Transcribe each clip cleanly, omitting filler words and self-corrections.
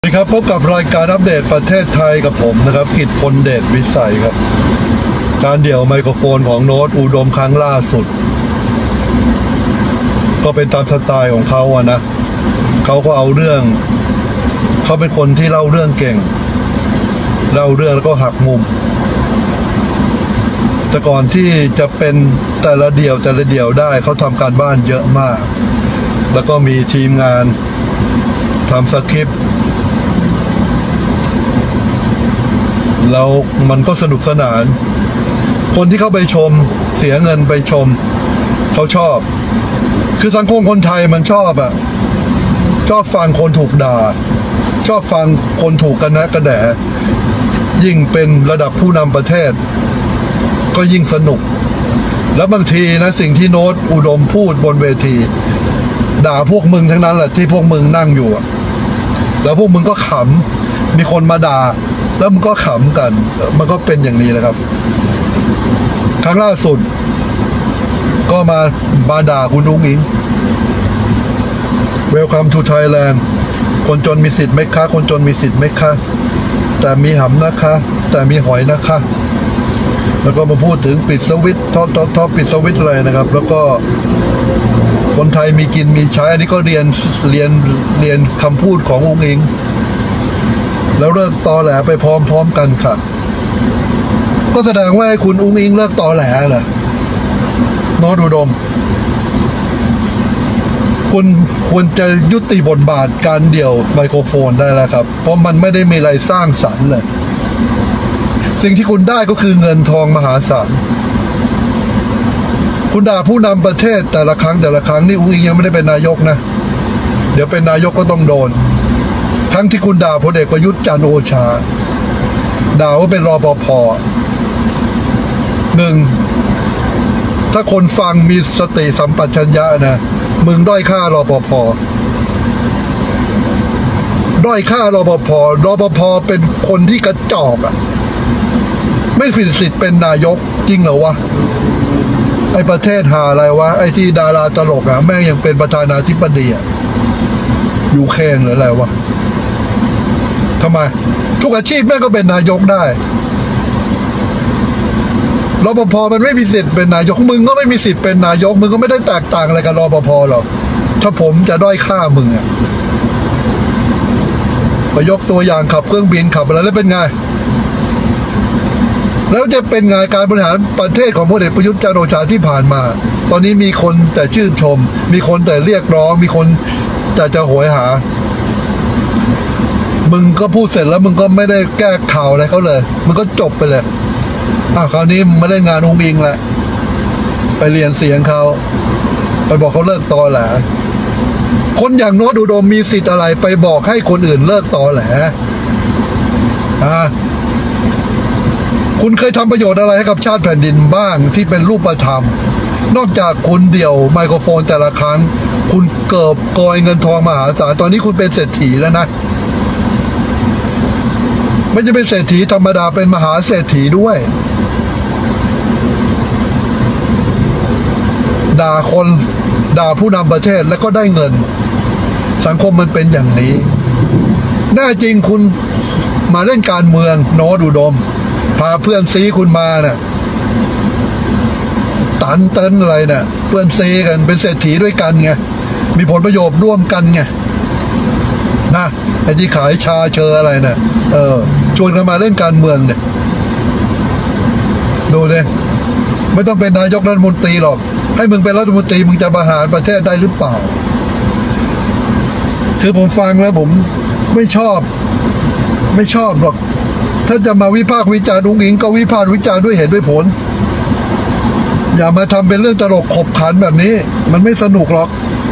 สวัสดีครับพบกับรายการอัปเดตประเทศไทยกับผมนะครับกิตพลเดชวิสัยครับการเดี่ยวไมโครโฟนของโน้ตอุดมครั้งล่าสุดก็เป็นตามสไตล์ของเขาอะนะเขาก็เอาเรื่องเขาเป็นคนที่เล่าเรื่องเก่งเล่าเรื่องแล้วก็หักมุมแต่ก่อนที่จะเป็นแต่ละเดี่ยวได้เขาทำการบ้านเยอะมากแล้วก็มีทีมงานทำสคริปต์แล้วมันก็สนุกสนานคนที่เข้าไปชมเสียเงินไปชมเขาชอบคือสังคมคนไทยมันชอบฟังคนถูกด่าชอบฟังคนถูกกันนะกระแดะยิ่งเป็นระดับผู้นำประเทศก็ยิ่งสนุกแล้วบางทีนะสิ่งที่โน้ตอุดมพูดบนเวทีด่าพวกมึงทั้งนั้นแหละที่พวกมึงนั่งอยู่แล้วพวกมึงก็ขำมีคนมาด่าแล้วมันก็ขำกันมันก็เป็นอย่างนี้นะครับครั้งล่าสุดก็มาด่าคุณอุ้งอิง Welcome to Thailand คนจนมีสิทธิ์ไหมคะคนจนมีสิทธิ์ไหมคะแต่มีหำนะคะแต่มีหอยนะคะแล้วก็มาพูดถึงปิดสวิตช์ท็อปปิดสวิตช์เลยนะครับแล้วก็คนไทยมีกินมีใช้อันนี้ก็เรียนคำพูดของอุ้งอิงแล้วเลิกตอแหลไปพร้อมกันค่ะก็แสดงว่าให้คุณอุ้งอิงเลิกตอแหลเหรอโน้ตอุดมคุณควรจะยุติบทบาทการเดี่ยวไมโครโฟนได้แล้วครับเพราะมันไม่ได้มีอะไรสร้างสรรค์เลยสิ่งที่คุณได้ก็คือเงินทองมหาศาลคุณด่าผู้นำประเทศแต่ละครั้งนี่อุ้งอิงยังไม่ได้เป็นนายกนะเดี๋ยวเป็นนายกก็ต้องโดนทั้งที่คุณด่าพลเอกประยุทธ์จันทร์โอชาด่าว่าเป็นรปภ.หนึ่งถ้าคนฟังมีสติสัมปชัญญะนะมึงด้อยค่ารปภ.ด้อยค่ารปภ.เป็นคนที่กระจอกไม่มีสิทธิ์เป็นนายกจริงเหรอวะไอประเทศหาอะไรวะไอที่ดาราตลกแม่งยังเป็นประธานาธิบดียูเครนหรืออะไรวะทำไมทุกอาชีพแม่งก็เป็นนายกได้รปภ.มันไม่มีสิทธิ์เป็นนายกมึงก็ไม่มีสิทธิ์เป็นนายกมึงก็ไม่ได้แตกต่างอะไรกับรปภ.หรอกถ้าผมจะด้อยค่ามึงไปยกตัวอย่างขับเครื่องบินขับอะไรแล้วเป็นไงแล้วจะเป็นไงการบริหารประเทศของพลเอกประยุทธ์จันทร์โอชาที่ผ่านมาตอนนี้มีคนแต่ชื่นชมมีคนแต่เรียกร้องมีคนแต่จะโหยหามึงก็พูดเสร็จแล้วมึงก็ไม่ได้แก้ข่าวอะไรเขาเลยมึงก็จบไปเลยคราวนี้มาเล่นงานอุ้งอิงแหละไปเรียนเสียงเขาไปบอกเขาเลิกตอแหลคนอย่างโน้ตอุดมมีสิทธิ์อะไรไปบอกให้คนอื่นเลิกตอแหลคุณเคยทำประโยชน์อะไรให้กับชาติแผ่นดินบ้างที่เป็นรูปธรรมนอกจากคุณเดี่ยวไมโครโฟนแต่ละครั้งคุณเกิบกอยเงินทองมหาศาลตอนนี้คุณเป็นเศรษฐีแล้วนะไม่จะเป็นเศรษฐีธรรมดาเป็นมหาเศรษฐีด้วยด่าคนด่าผู้นำประเทศแล้วก็ได้เงินสังคมมันเป็นอย่างนี้แน่จริงคุณมาเล่นการเมืองโน้ตอุดมพาเพื่อนซีคุณมาน่ะตันเติ้นอะไรน่ะเพื่อนซีกันเป็นเศรษฐีด้วยกันไงมีผลประโยชน์ร่วมกันไงนะไอ้ที่ขายชาเชออะไรน่ะชวนกันมาเล่นการเมืองเนี่ยดูเลยไม่ต้องเป็นนายกรัฐมนตรีหรอกให้มึงเป็นรัฐมนตรีมึงจะบริหารประเทศได้หรือเปล่าคือผมฟังแล้วผมไม่ชอบหรอกถ้าจะมาวิพากษ์วิจารณ์อุ้งอิงก็วิพากษ์วิจารณ์ด้วยเหตุด้วยผลอย่ามาทำเป็นเรื่องตลกขบขันแบบนี้มันไม่สนุกหรอก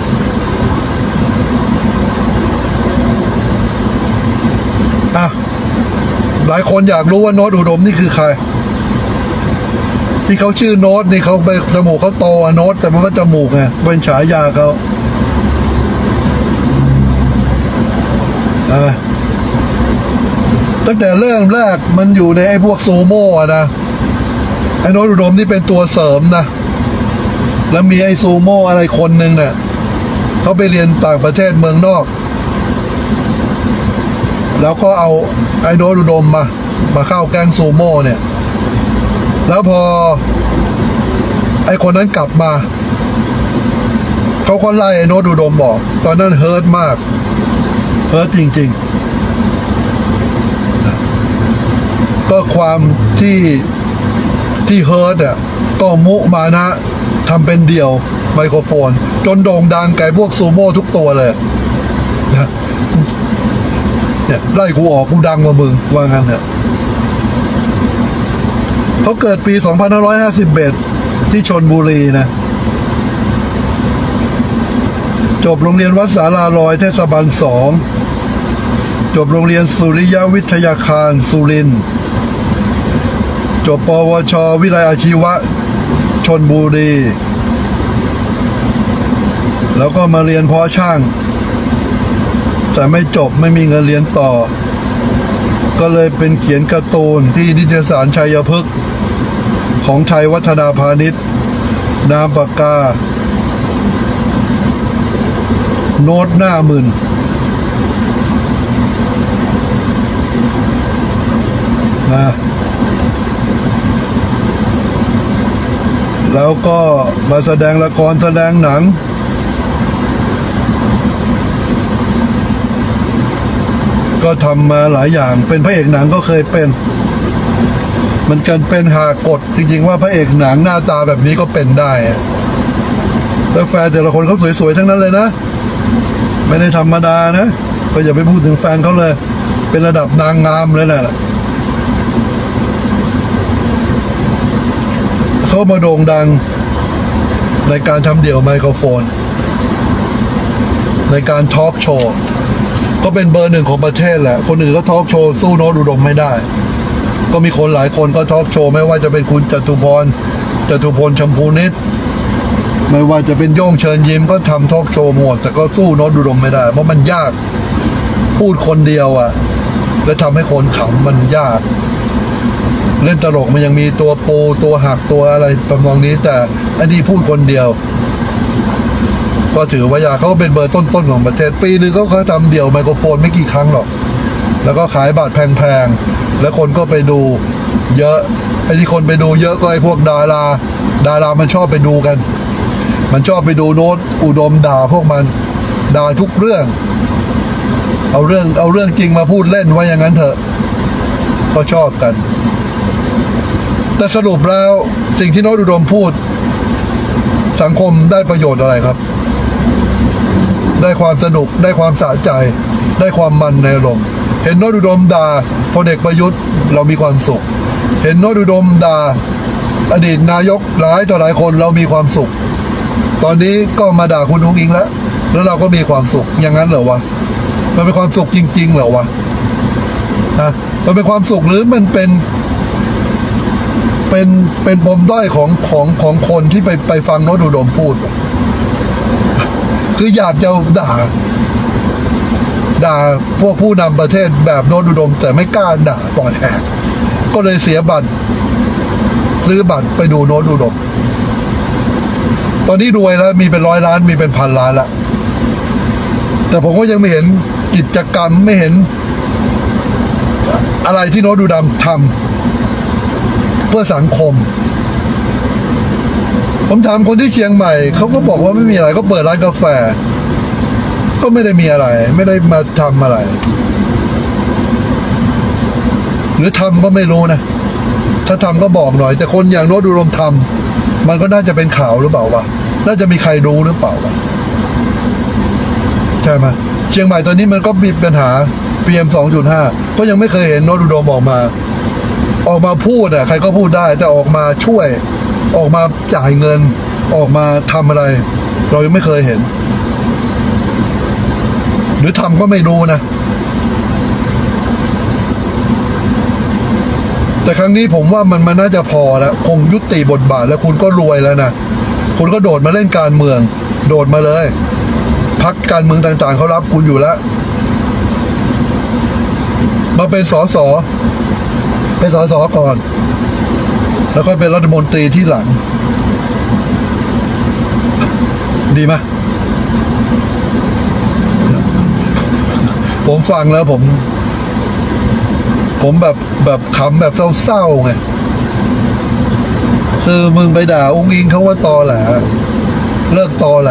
หลายคนอยากรู้ว่าโน้ตอุดมนี่คือใครที่เขาชื่อโน้ตนี่เขาไปจมูกเขาโตโน้ตแต่มันก็จมูกไงเป็นฉายาเขาตั้งแต่เรื่องแรกมันอยู่ในไอ้พวกซูโม่นะไอ้โน้ตอุดมนี่เป็นตัวเสริมนะแล้วมีไอ้ซูโม่อะไรคนหนึ่งเนี่ยเขาไปเรียนต่างประเทศเมืองนอกแล้วก็เอาไอ้โนตอุดมมาเข้าแก๊งซูโม่เนี่ยแล้วพอไอ้คนนั้นกลับมาเขาก็ไล่ไอ้โนตอุดมบอกตอนนั้นเฮิร์ตมากเฮิร์ตจริงๆก็ความที่เฮิร์ตอ่ะก็มุมานะทำเป็นเดี่ยวไมโครโฟนจนโด่งดังไกลพวกซูโม่ทุกตัวเลยนะเนี่ยไล่กูออกกูดังกว่ามึงว่างั้นเถอะเขาเกิดปี 2551 ที่ชลบุรีนะจบโรงเรียนวัดสาราลอยเทศบาล2จบโรงเรียนสุริยวิทยาคารสุรินทร์จบปวชวิทยาลัยอาชีวะชลบุรีแล้วก็มาเรียนเพาะช่างแต่ไม่จบไม่มีเงินเรียนต่อก็เลยเป็นเขียนการ์ตูนที่นิตยสารชัยพฤกษ์ของไทยวัฒนาพาณิชย์นามปากกาโน้ตหน้าหมื่นนะแล้วก็มาแสดงละครแสดงหนังก็ทำมาหลายอย่างเป็นพระเอกหนังก็เคยเป็นมันกันเป็นหากฎจริงๆว่าพระเอกหนังหน้าตาแบบนี้ก็เป็นได้แล้วแฟนแต่ละคนเขาสวยๆทั้งนั้นเลยนะไม่ได้ธรรมดานะก็อย่าไปพูดถึงแฟนเขาเลยเป็นระดับนางงามเลยแหละเขามาโด่งดังในการทำเดี่ยวไมโครโฟนในการทอล์กโชว์ก็เป็นเบอร์ 1ของประเทศแหละคนอื่นก็ทอล์กโชว์สู้โน้ตอุดมไม่ได้ก็มีคนหลายคนก็ทอล์กโชว์ไม่ว่าจะเป็นคุณจตุพลชมพูนิตไม่ว่าจะเป็นโย่งเชิญยิ้มก็ทำทอล์กโชว์หมดแต่ก็สู้โน้ตอุดมไม่ได้เพราะมันยากพูดคนเดียวอะและทำให้คนขำมันยากเล่นตลกมันยังมีตัวโปตัวหักตัวอะไรประมาณนี้แต่อันนี้พูดคนเดียวก็ถือว่ายาเขาเป็นเบอร์ต้นๆของประเทศปีนึงก็เขาทำเดี่ยวไมโครโฟนไม่กี่ครั้งหรอกแล้วก็ขายบัตรแพงๆแล้วคนก็ไปดูเยอะไอ้ที่คนไปดูเยอะก็ไอ้พวกดารามันชอบไปดูกันมันชอบไปดูโน้ตอุดมด่าพวกมันด่าทุกเรื่องเอาเรื่องจริงมาพูดเล่นว่าอย่างนั้นเถอะก็ชอบกันแต่สรุปแล้วสิ่งที่โน้ตอุดมพูดสังคมได้ประโยชน์อะไรครับได้ความสนุกได้ความสะใจได้ความมันในอารมณ์เห็นโน้ตอุดมด่าพลเอกประยุทธ์เรามีความสุขเห็นโน้ตอุดมด่าอดีตนายกหลายต่อหลายคนเรามีความสุขตอนนี้ก็มาด่าคุณอุ้งอิงแล้วเราก็มีความสุขอย่างนั้นเหรอวะมันเป็นความสุขจริงๆเหรอวะมันเป็นความสุขหรือมันเป็นปมด้อยของคนที่ไปฟังโน้ตอุดมพูดคืออยากจะด่าพวกผู้นำประเทศแบบโน้ตอุดมแต่ไม่กล้าด่าปอดแหกก็เลยเสียบัตรซื้อบัตรไปดูโน้ตอุดมตอนนี้รวยแล้วมีเป็น100 ล้านมีเป็น1,000 ล้านละแต่ผมก็ยังไม่เห็นกิจกรรมไม่เห็นอะไรที่โน้ตอุดมทำเพื่อสังคมผมถามคนที่เชียงใหม่เขาก็บอกว่าไม่มีอะไรก็เปิดร้านกาแฟก็ไม่ได้มีอะไรไม่ได้มาทำอะไรหรือทำก็ไม่รู้นะถ้าทำก็บอกหน่อยแต่คนอย่างโน้ตอุดมทำมันก็น่าจะเป็นข่าวหรือเปล่าวะน่าจะมีใครรู้หรือเปล่าวะใช่ไหมเชียงใหม่ตอนนี้มันก็มีปัญหา PM 2.5ก็ยังไม่เคยเห็นโน้ตอุดมออกมาพูดอ่ะใครก็พูดได้แต่ออกมาช่วยออกมาจ่ายเงินออกมาทำอะไรเรายังไม่เคยเห็นหรือทำก็ไม่รู้นะแต่ครั้งนี้ผมว่ามันน่าจะพอแล้วคงยุติบทบาทแล้วคุณก็รวยแล้วนะคุณก็โดดมาเล่นการเมืองโดดมาเลยพรรคการเมืองต่างๆเขารับคุณอยู่แล้วมาเป็นสสก่อนแล้วค่อยเป็นรัฐมนตรีที่หลังดีไหมผมฟังแล้วผมผมแบบขำแบบเศร้าๆไงคือมึงไปด่าอุ้งอิงเขาว่าตอแหลเลิกตอแหล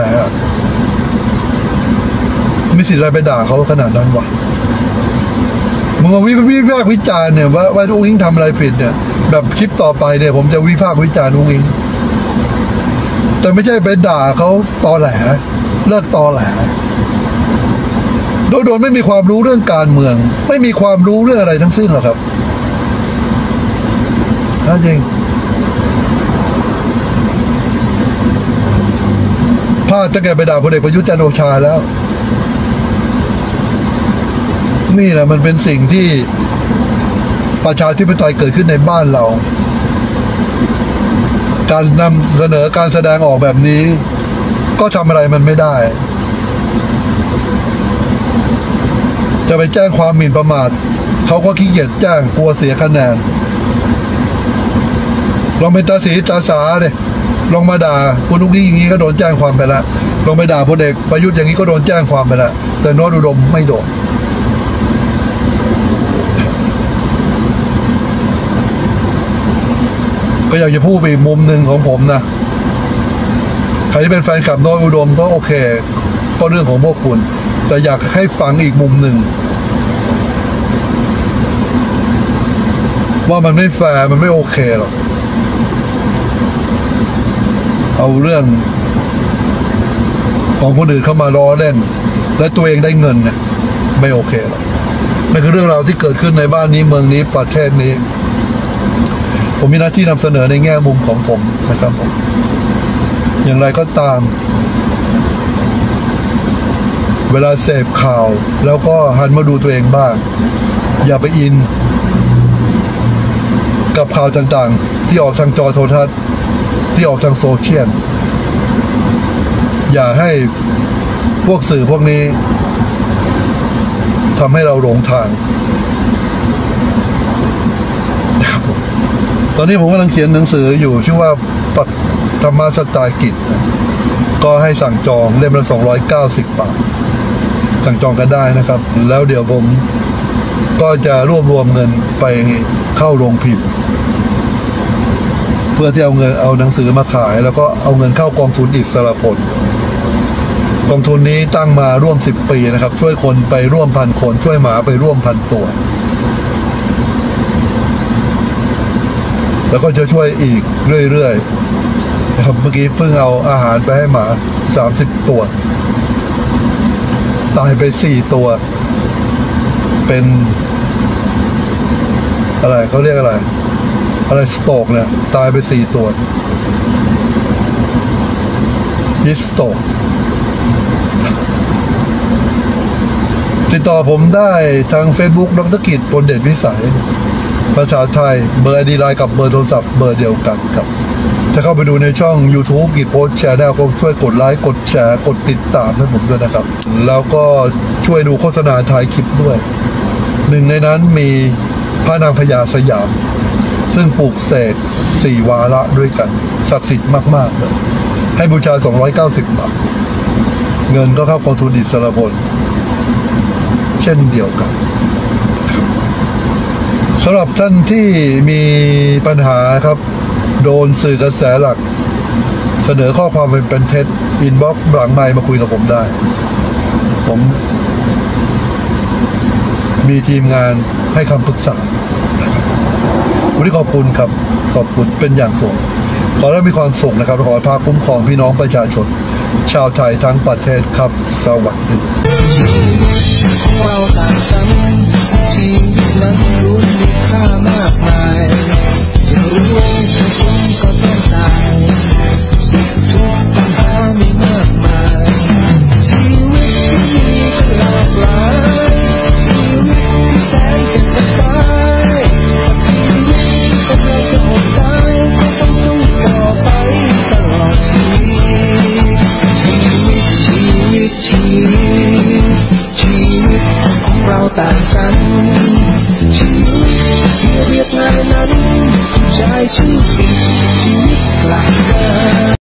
มีสิทธิ์อะไรไปด่าเขาขนาดนั้นวะมึงมาวิพากษ์วิจารณ์เนี่ยว่าอุ้งอิงทำอะไรผิดเนี่ยแบบคลิปต่อไปเนี่ยผมจะวิพากษ์วิจารณ์อุ้งอิงแต่ไม่ใช่ไปด่าเขาตอแหลเลิกตอแหลโดยไม่มีความรู้เรื่องการเมืองไม่มีความรู้เรื่องอะไรทั้งสิ้นหรอกครับจริงพลาดตั้งแต่ไปด่าพลเอกประยุทธ์จันทร์โอชาแล้วนี่แหละมันเป็นสิ่งที่ประชาธิปไตยเกิดขึ้นในบ้านเราการนำเสนอการแสดงออกแบบนี้ก็ทำอะไรมันไม่ได้จะไปแจ้งความหมิ่นประมาทเขาก็ขี้เกียจแจ้งกลัวเสียคะแนนลองเป็นตาสีตาสาเลยลองมาด่าคุณอุ้งอิงอย่างนี้ก็โดนแจ้งความไปแล้วลองไปด่าพลเอกประยุทธ์อย่างนี้ก็โดนแจ้งความไปแล้วแต่โน้ตอุดมไม่โดนก็อยากจะพูดไปอีกมุมหนึ่งของผมนะใครที่เป็นแฟนคลับโน้ตอุดมก็โอเคก็เรื่องของพวกคุณแต่อยากให้ฟังอีกมุมหนึ่งว่ามันไม่แฟร์มันไม่โอเคหรอกเอาเรื่องของคนอื่นเข้ามาล้อเล่นและตัวเองได้เงินเนี่ยไม่โอเคหรอกนั่นคือเรื่องราวที่เกิดขึ้นในบ้านนี้เมืองนี้ประเทศนี้ผมมีหน้าที่นำเสนอในแง่มุมของผมนะครับผมอย่างไรก็ตามเวลาเสพข่าวแล้วก็หันมาดูตัวเองบ้างอย่าไปอินกับข่าวต่างๆที่ออกทางจอโทรทัศน์ที่ออกทางโซเชียลอย่าให้พวกสื่อพวกนี้ทำให้เราหลงทางนะครับตอนนี้ผมกำลังเขียนหนังสืออยู่ชื่อว่าปัทมสไตล์กิจก็ให้สั่งจองเล่มละ290 บาทสั่งจองกันได้นะครับแล้วเดี๋ยวผมก็จะรวบรวมเงินไปเข้าโรงพิมพ์เพื่อที่เอาหนังสือมาขายแล้วก็เอาเงินเข้ากองทุนอิสรพลกองทุนนี้ตั้งมาร่วม10 ปีนะครับช่วยคนไปร่วม1,000 คนช่วยหมาไปร่วม1,000 ตัวแล้วก็จะช่วยอีกเรื่อยๆนะครับเมื่อกี้เพิ่งเอาอาหารไปให้หมา30 ตัวตายไป4 ตัวเป็นอะไรเขาเรียกอะไรสโตกเนี่ยตายไป4 ตัวฮิสโตกติดต่อผมได้ทาง Facebook ดร.กิจ พลเดชวิสัยภาษาไทยเบอร์IDไลน์กับเบอร์โทรศัพท์เบอร์เดียวกันครับถ้าเข้าไปดูในช่อง YouTube กิจโพสแชร์ได้ก็ช่วยกดไลค์กดแชร์กดติดตามให้ผมด้วยนะครับแล้วก็ช่วยดูโฆษณาท้ายคลิปด้วยหนึ่งในนั้นมีพระนางพญาสยามซึ่งปลูกเสก4 วาระด้วยกันศักดิ์สิทธิ์มากๆเลยให้บูชา290 บาทเงินก็เข้ากองทุนอิสรพลเช่นเดียวกันสำหรับท่านที่มีปัญหาครับโดนสื่อกระแสหลักเสนอข้อความเป็นเท็จอินบ็อกซ์หลังไมค์มาคุยกับผมได้ผมมีทีมงานให้คำปรึกษานะครับวันนี้ขอบคุณครับขอบคุณเป็นอย่างสูงขอให้มีความสุขนะครับขอพาคุ้มครองพี่น้องประชาชนชาวไทยทั้งประเทศครับสวัสดี